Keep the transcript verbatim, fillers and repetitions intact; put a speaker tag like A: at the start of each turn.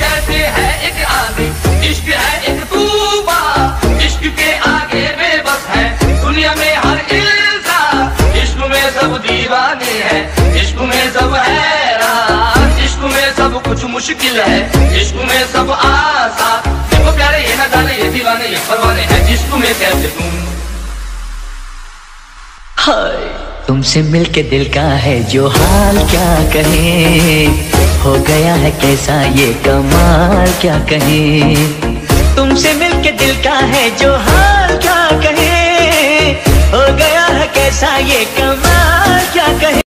A: जैसे है एक आंधी, इश्क है एक तूफान, इश्क के आगे बेबस है दुनिया में हर इंसान। इश्क में सब दीवाने हैं, इश्क में सब हैरान, इश्क में सब कुछ मुश्किल है, इश्क में सब आसान। देखो प्यारे ये न जाने ये दीवाने ये परवाने हैं, इश्क में कैसे तुम।
B: हाय तुमसे मिलके दिल का है जो हाल क्या कहे, हो गया है कैसा ये कमाल क्या कहे। तुमसे मिलके दिल का है जो हाल क्या कहे, हो गया है कैसा ये कमाल क्या कहे।